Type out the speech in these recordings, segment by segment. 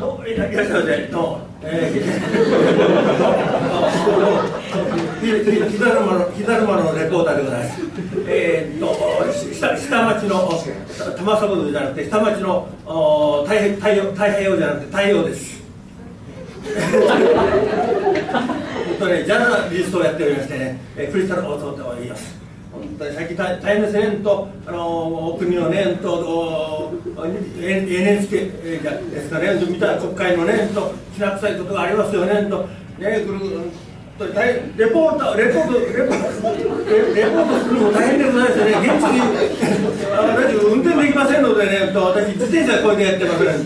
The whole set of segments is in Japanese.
いらっしゃいませ。どうも。膝沼のレポーターでございます。下町の玉坂じゃなくて、下町の太平洋じゃなくて太陽です。ジャーナリストをやっておりましてね、クリスタル・オートと言います。本当に最近大変ですね、国のね、NHK ですかね、見た国会のね、きな臭いことがありますよね、レポートするのも大変でございますよね、現地に私、運転できませんのでね、私、自転車これでやってますね、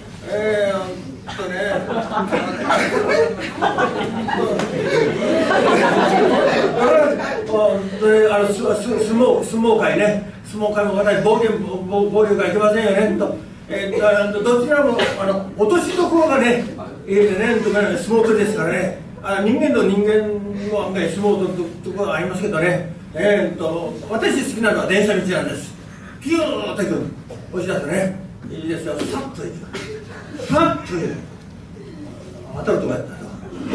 相撲界ね、相撲界も私、暴力はいけませんよねどちらも落としどころがね、相撲取りですからね、人間と人間も案外、相撲取るところがありますけどね、私、好きなのは電車道なんです。ピューッといく、押し出すね、いいですよ、さっといく。パッと当たるとかやったら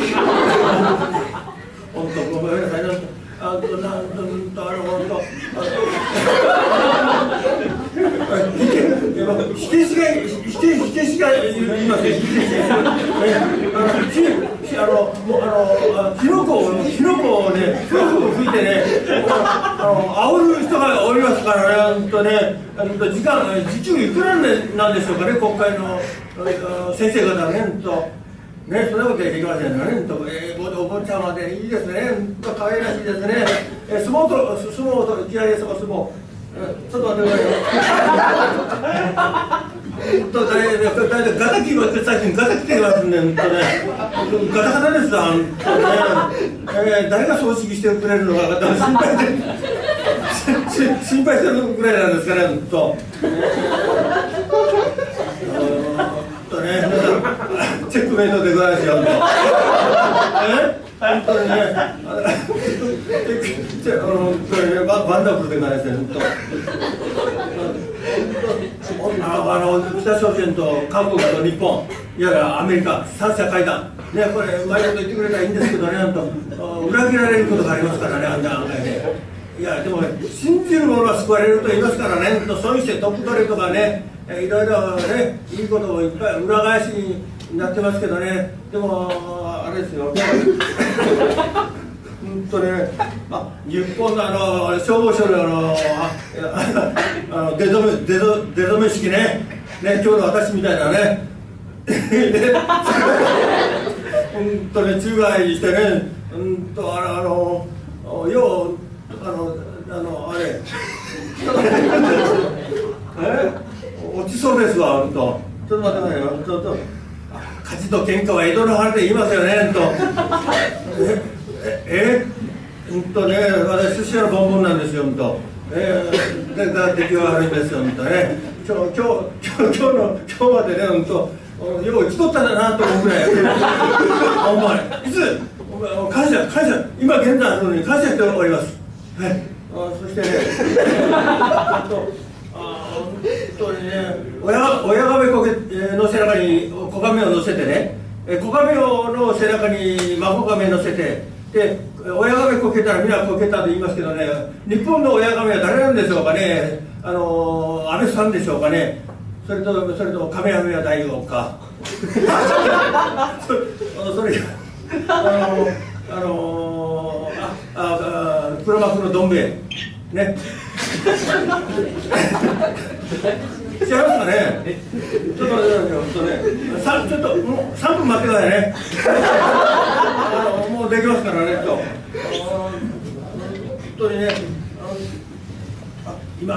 本当ごめんなさい、火消しがいますよ、火の粉をね、ふわふわ吹いてね、煽る人がおりますからね、時給いくらなんでしょうかね、国会の先生方ね、そんなことやっていけませんよね、お坊ちゃまでいいですね、可愛らしいですね、相撲と嫌いです、お相撲。ちょっと待ってください。ガタキは最近ガタ来てますんで、ガタガタですわ、誰が葬式してくれるのか心配してるぐらいなんですかね、チェックメイトでございますよ、本当にね、ワンダフルでございますよ、北朝鮮と韓国と日本、いやいやアメリカ、三者会談、ね、これ、うまいこと言ってくれたらいいんですけどね、裏切られることがありますからね、案外ね。いや、でも、信じる者は救われると言いますからね、そういうしてトップ取りとかね、いろいろね、いいことをいっぱい裏返しになってますけどね、でも、あれですよ、本当ね、日本の消防署の出初め式ね、今日の私みたいなね、本当ね、宙返りしてね、落ちそうですわ、ちょっと待ってくださいよ、火事と喧嘩は江戸の春で言いますよね、私、寿司屋のボンボンなんですよ、出来が悪いんですよ、今日までね、よう打ち取ったんだなと思うぐらい、お前、いつ、感謝、今現在あるのに感謝しております。はい、そしてね、本当にね、親亀の背中に子亀を乗せてね、子亀の背中に孫亀乗せて、で、親亀こけたら皆こけたと言いますけどね、日本の親亀は誰なんでしょうかね、安倍さんでしょうかね、それと亀山は大王か、それ黒幕のどん兵衛ね。違いますかね。ちょっと待ってください、ちょっともう3分待ってくださいね。もうできますからね。本当にね。今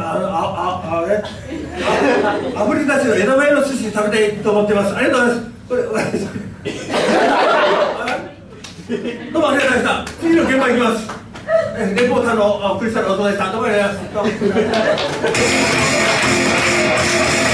アフリカ人の枝豆の寿司食べたいと思ってます。ありがとうございます。これどうもありがとうございました。次の現場行きます。レポーターのクリスタル・オートでした。どうもありがとうございました。